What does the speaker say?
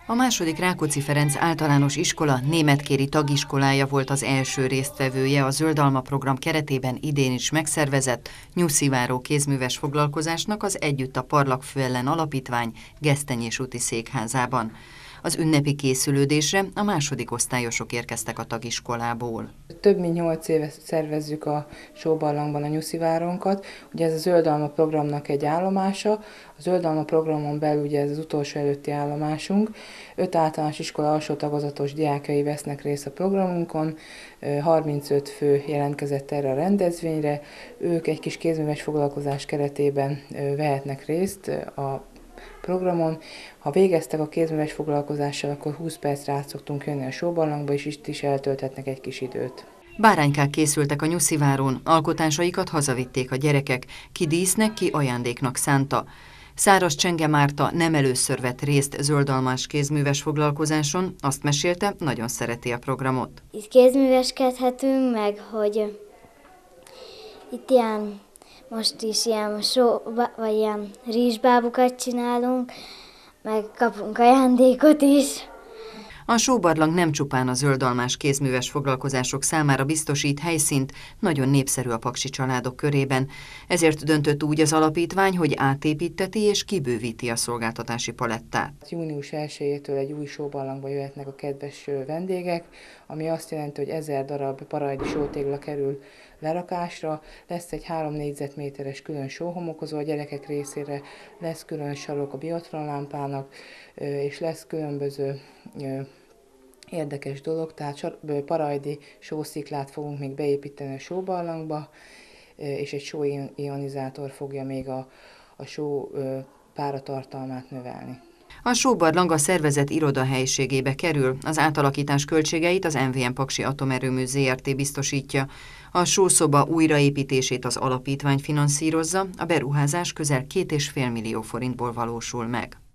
A második Rákóczi Ferenc általános iskola németkéri tagiskolája volt az első résztvevője a Zöldalma program keretében idén is megszervezett nyusziváró kézműves foglalkozásnak az Együtt a Parlagfő ellen alapítvány Gesztenyés úti székházában. Az ünnepi készülődésre a második osztályosok érkeztek a tagiskolából. Több mint 8 éve szervezzük a Sóbarlangban a nyusziváronkat. Ugye ez a Zöldalma programnak egy állomása. A Zöldalma programon belül ugye ez az utolsó előtti állomásunk. 5 általános iskola alsó tagozatos diákjai vesznek részt a programunkon. 35 fő jelentkezett erre a rendezvényre. Ők egy kis kézműves foglalkozás keretében vehetnek részt a programon. Ha végeztek a kézműves foglalkozással, akkor 20 percre át szoktunk jönni a Sóbarlangba, és itt is eltölthetnek egy kis időt. Báránykák készültek a nyuszivárón, alkotásaikat hazavitték a gyerekek, ki dísznek, ki ajándéknak szánta. Száraz Csenge Márta nem először vett részt zöldalmás kézműves foglalkozáson, azt mesélte, nagyon szereti a programot. Itt kézműveskedhetünk, meg hogy itt most is vagy ilyen rizsbábukat csinálunk, meg kapunk ajándékot is. A Sóbarlang nem csupán a zöldalmás kézműves foglalkozások számára biztosít helyszínt, nagyon népszerű a paksi családok körében. Ezért döntött úgy az alapítvány, hogy átépíteti és kibővíti a szolgáltatási palettát. Június 1-től egy új Sóbarlangba jöhetnek a kedves vendégek, ami azt jelenti, hogy 1000 darab parajdi sótégla kerül lerakásra, lesz egy 3 négyzetméteres külön sóhomokozó a gyerekek részére, lesz külön sarok a biotronlámpának, és lesz különböző érdekes dolog, tehát parajdi sósziklát fogunk még beépíteni a Sóbarlangba, és egy sóionizátor fogja még a só páratartalmát növelni. A Sóbarlang a szervezet irodahelyiségébe kerül, az átalakítás költségeit az MVM Paksi Atomerőmű Zrt. Biztosítja. A sószoba újraépítését az alapítvány finanszírozza, a beruházás közel 2,5 millió forintból valósul meg.